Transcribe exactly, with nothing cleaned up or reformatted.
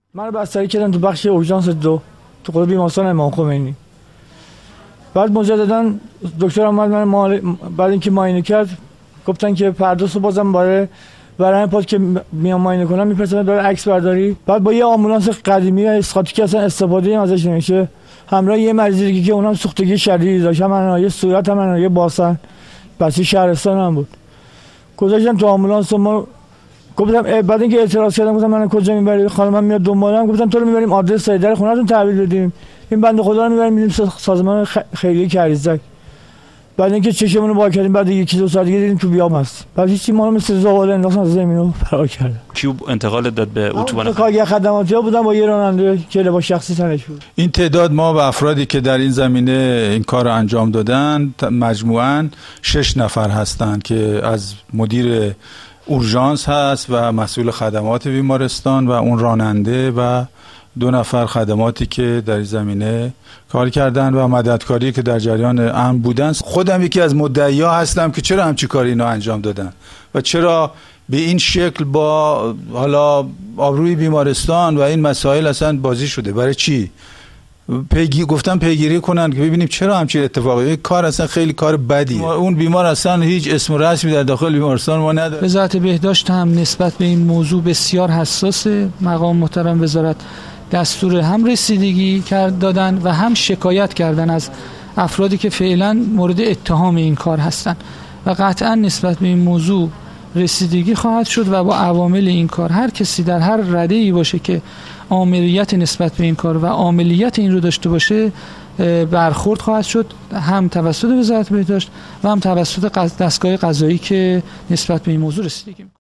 من بستری کردن تو بخش اورژانس دو تو خود بیمارستان امام خمینی. بعد مجددا دکتر اومد من مال... بعد اینکه معاینه کرد گفتن که پردوسو بازم برای برای پاد که میام معاینه کنم میپرسن برای عکس برداری. بعد با یه آمبولانس قدیمی اسقاطی که اصلا استفاده ازش نمیشه همراه یه مریض دیگه که اونم سوختگی شدیدی داشت، هم یه صورت هم یه باسن بسی شهرستان هم بود. گذاشتم تو آمبولانس ما گفتم بعد اینکه اعتراض کردم گفتم من کجا میبری؟ خانمم میاد دنبالم. گفتم تو رو میبریم آدرس در خونه‌تون تحویل بدیم، این بنده خدا رو میبریم میریم سازمان خیریه کریزک. بعد اینکه چشمونو وا کردیم بعد یکی دو ساعت دیگه دیدیم تو بیام هست. بعد هیچ چیز ما رو مثل زغال انداختن از زمینو فرار کرد. کیو انتقال داد به اتوبان؟ کارگر خدماتی‌ها بودن با یه راننده که لباس شخصی تنش بود. این تعداد ما و افرادی که در این زمینه این کار رو انجام دادن مجموعاً شش نفر هستند که از مدیر اورژانس هست و مسئول خدمات بیمارستان و اون راننده و دو نفر خدماتی که در این زمینه کار کردن و مددکاری که در جریان امن بودن. خودم یکی از مدعی‌ها هستم که چرا همچی کاری اینا انجام دادن و چرا به این شکل با حالا آبروی بیمارستان و این مسائل اصلا بازی شده. برای چی؟ پیگی گفتم پیگیری کنن که ببینیم چرا همچین اتفاقی. این کار اصلا خیلی کار بدیه. اون بیمار اصلا هیچ اسم و رسمی در داخل بیمارستان ما نداره. وزارت بهداشت هم نسبت به این موضوع بسیار حساسه. مقام محترم وزارت دستور هم رسیدگی کرد دادن و هم شکایت کردن از افرادی که فعلا مورد اتهام این کار هستند و قطعا نسبت به این موضوع رسیدگی خواهد شد و با عوامل این کار هر کسی در هر رده‌ای باشه که عاملیت نسبت به این کار و عاملیت این رو داشته باشه برخورد خواهد شد، هم توسط وزارت بهداشت و هم توسط دستگاه قضایی که نسبت به این موضوع رسیدگی می‌کنه.